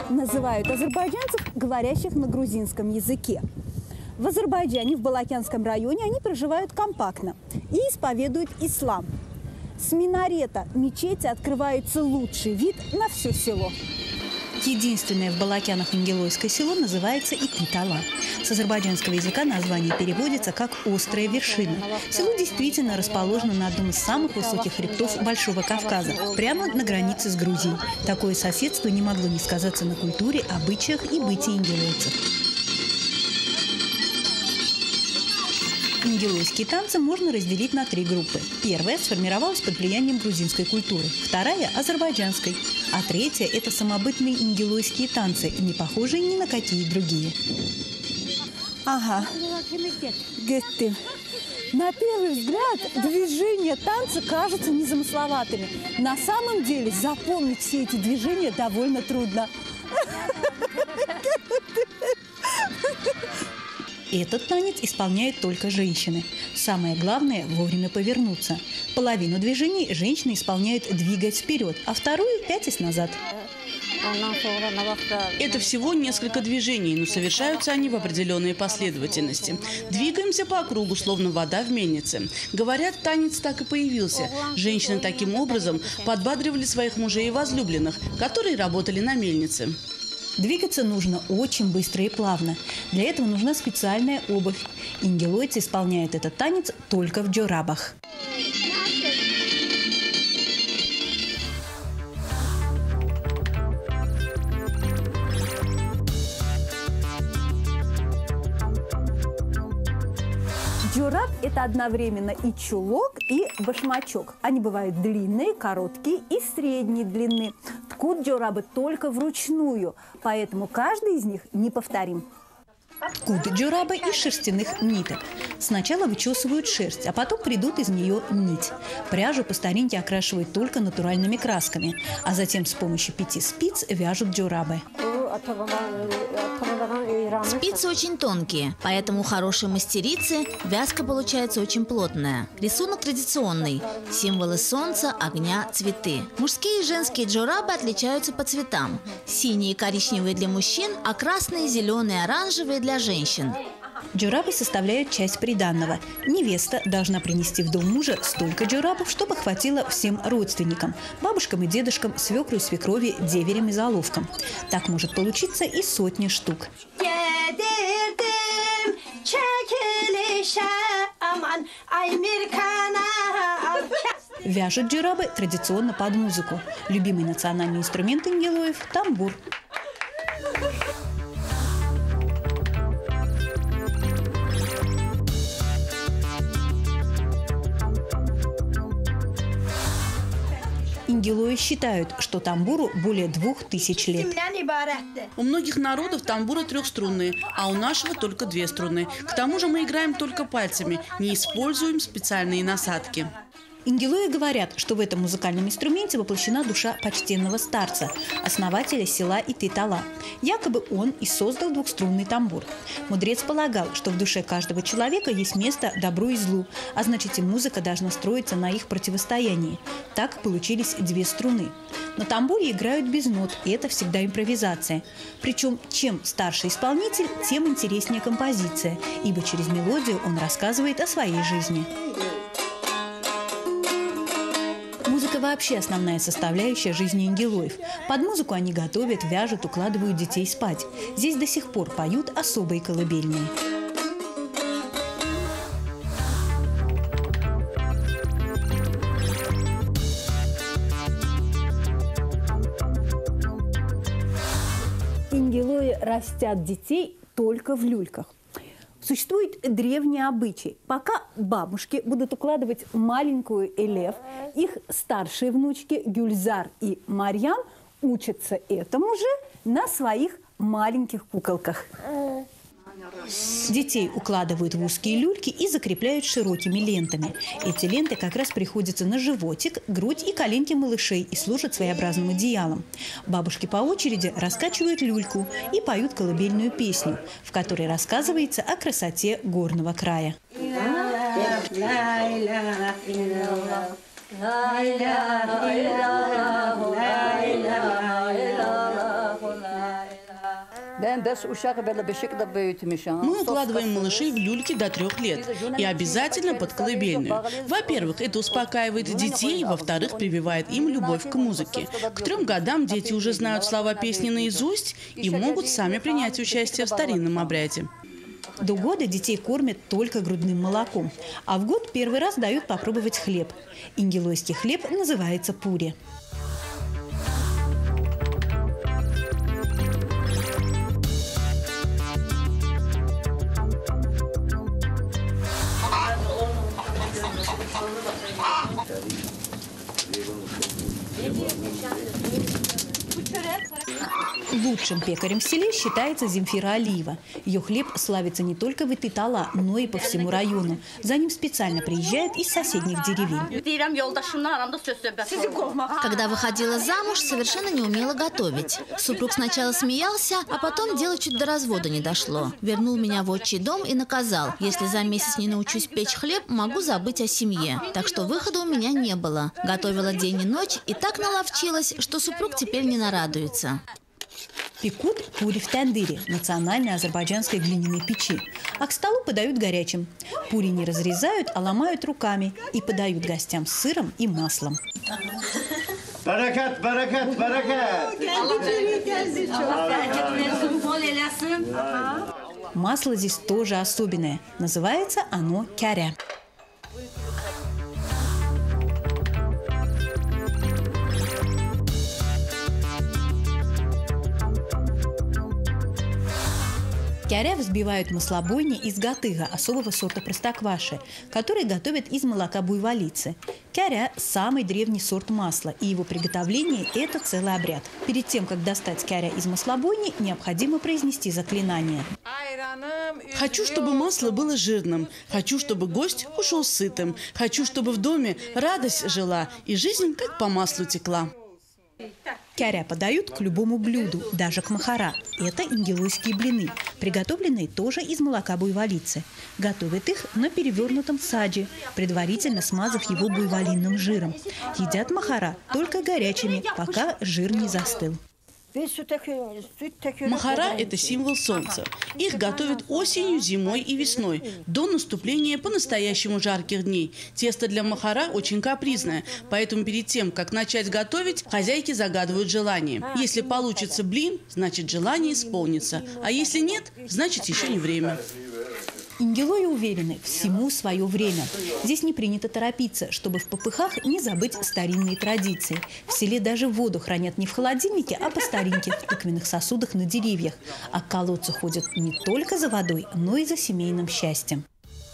называют азербайджанцев, говорящих на грузинском языке. В Азербайджане, в Балакянском районе, они проживают компактно и исповедуют ислам. С минарета мечети открывается лучший вид на все село. Единственное в Балакянах ингелойское село называется Итни-Тала. С азербайджанского языка название переводится как «острая вершина». Село действительно расположено на одном из самых высоких хребтов Большого Кавказа, прямо на границе с Грузией. Такое соседство не могло не сказаться на культуре, обычаях и бытии ингелойцев. Ингелойские танцы можно разделить на 3 группы. Первая сформировалась под влиянием грузинской культуры, вторая – азербайджанской, а третья – это самобытные ингелойские танцы, не похожие ни на какие другие. Ага, Гетти. На первый взгляд движения танца кажутся незамысловатыми. На самом деле запомнить все эти движения довольно трудно. Этот танец исполняют только женщины. Самое главное – вовремя повернуться. Половину движений женщины исполняют, двигаясь вперед, а вторую – пятясь назад. Это всего несколько движений, но совершаются они в определенной последовательности. Двигаемся по кругу, словно вода в мельнице. Говорят, танец так и появился. Женщины таким образом подбадривали своих мужей и возлюбленных, которые работали на мельнице. Двигаться нужно очень быстро и плавно. Для этого нужна специальная обувь. Ингелойцы исполняют этот танец только в джорабах. Джораб – это одновременно и чулок, и башмачок. Они бывают длинные, короткие и средней длины. Ткут джорабы только вручную, поэтому каждый из них неповторим. Ткут джорабы из шерстяных ниток. Сначала вычесывают шерсть, а потом придут из нее нить. Пряжу по старинке окрашивают только натуральными красками, а затем с помощью 5 спиц вяжут джорабы. Спицы очень тонкие, поэтому у хорошей мастерицы вязка получается очень плотная. Рисунок традиционный. Символы солнца, огня, цветы. Мужские и женские джорабы отличаются по цветам. Синие и коричневые для мужчин, а красные, зеленые и оранжевые для женщин. Джорабы составляют часть приданного. Невеста должна принести в дом мужа столько джорабов, чтобы хватило всем родственникам – бабушкам и дедушкам, свекру и свекрови, деверям и заловкам. Так может получиться и сотни штук. Вяжут джорабы традиционно под музыку. Любимый национальный инструмент ингелоев – тамбур. Ингелои считают, что тамбуру более 2000 лет. У многих народов тамбуры трехструнные, а у нашего только 2 струны. К тому же мы играем только пальцами, не используем специальные насадки. Ингелои говорят, что в этом музыкальном инструменте воплощена душа почтенного старца, основателя села Итни-Тала. Якобы он и создал двухструнный тамбур. Мудрец полагал, что в душе каждого человека есть место добру и злу, а значит и музыка должна строиться на их противостоянии. Так получились 2 струны. На тамбуре играют без нот, и это всегда импровизация. Причем чем старше исполнитель, тем интереснее композиция, ибо через мелодию он рассказывает о своей жизни. Музыка вообще основная составляющая жизни ингелоев. Под музыку они готовят, вяжут, укладывают детей спать. Здесь до сих пор поют особые колыбельные. Ингелои растят детей только в люльках. Существует древний обычай. Пока бабушки будут укладывать маленькую Элев, их старшие внучки Гюльзар и Марьям учатся этому же на своих маленьких куколках. Детей укладывают в узкие люльки и закрепляют широкими лентами. Эти ленты как раз приходятся на животик, грудь и коленки малышей и служат своеобразным одеялом. Бабушки по очереди раскачивают люльку и поют колыбельную песню, в которой рассказывается о красоте горного края. Мы укладываем малышей в люльки до 3 лет и обязательно под колыбельную. Во-первых, это успокаивает детей, во-вторых, прививает им любовь к музыке. К 3 годам дети уже знают слова песни наизусть и могут сами принять участие в старинном обряде. До года детей кормят только грудным молоком, а в год первый раз дают попробовать хлеб. Ингилойский хлеб называется пури. Лучшим пекарем в селе считается Земфира Алиева. Ее хлеб славится не только в Иты-Тала, но и по всему району. За ним специально приезжают из соседних деревень. Когда выходила замуж, совершенно не умела готовить. Супруг сначала смеялся, а потом дело чуть до развода не дошло. Вернул меня в отчий дом и наказал: если за месяц не научусь печь хлеб, могу забыть о семье. Так что выхода у меня не было. Готовила день и ночь и так наловчилась, что супруг теперь не нарадуется. Пекут пури в тандыре, национальной азербайджанской глиняной печи. А к столу подают горячим. Пури не разрезают, а ломают руками и подают гостям с сыром и маслом. Barakat, barakat, barakat. Масло здесь тоже особенное. Называется оно кяря. Кяря взбивают в маслобойне из гатыга, особого сорта простокваши, который готовят из молока буйволицы. Кяря – самый древний сорт масла, и его приготовление – это целый обряд. Перед тем, как достать кяря из маслобойни, необходимо произнести заклинание. Хочу, чтобы масло было жирным. Хочу, чтобы гость ушел сытым. Хочу, чтобы в доме радость жила и жизнь как по маслу текла. Кяря подают к любому блюду, даже к махара. Это ингилойские блины, приготовленные тоже из молока буйволицы. Готовят их на перевернутом саджи, предварительно смазав его буйволиным жиром. Едят махара только горячими, пока жир не застыл. Махара – это символ солнца. Их готовят осенью, зимой и весной, до наступления по-настоящему жарких дней. Тесто для махара очень капризное, поэтому перед тем, как начать готовить, хозяйки загадывают желание. Если получится блин, значит желание исполнится, а если нет, значит еще не время. Ингилои уверены, всему свое время. Здесь не принято торопиться, чтобы в попыхах не забыть старинные традиции. В селе даже воду хранят не в холодильнике, а по старинке в тыквенных сосудах на деревьях. А к колодцу ходят не только за водой, но и за семейным счастьем.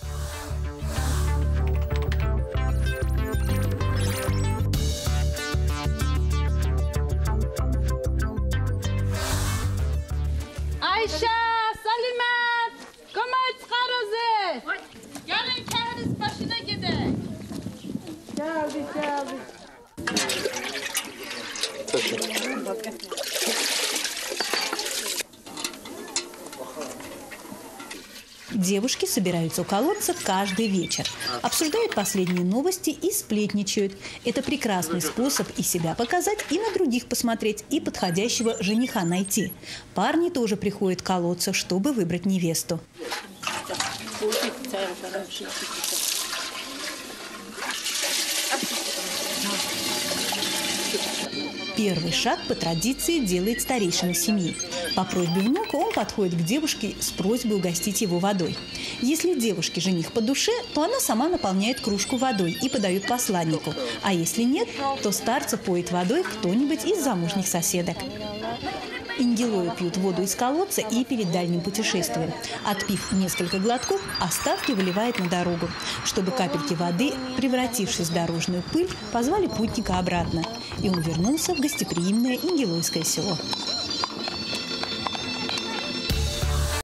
Ayşe, Salimet, Komet Karazi. Yarın kendiniz başına gidin. Geldik. Девушки собираются у колодца каждый вечер, обсуждают последние новости и сплетничают. Это прекрасный способ и себя показать, и на других посмотреть, и подходящего жениха найти. Парни тоже приходят к колодцу, чтобы выбрать невесту. Первый шаг по традиции делает старейшина семьи. По просьбе внука он подходит к девушке с просьбой угостить его водой. Если девушке жених по душе, то она сама наполняет кружку водой и подает посланнику. А если нет, то старца поет водой кто-нибудь из замужних соседок. Ингилои пьют воду из колодца и перед дальним путешествием. Отпив несколько глотков, остатки выливает на дорогу, чтобы капельки воды, превратившись в дорожную пыль, позвали путника обратно. И он вернулся в гостеприимное ингилойское село.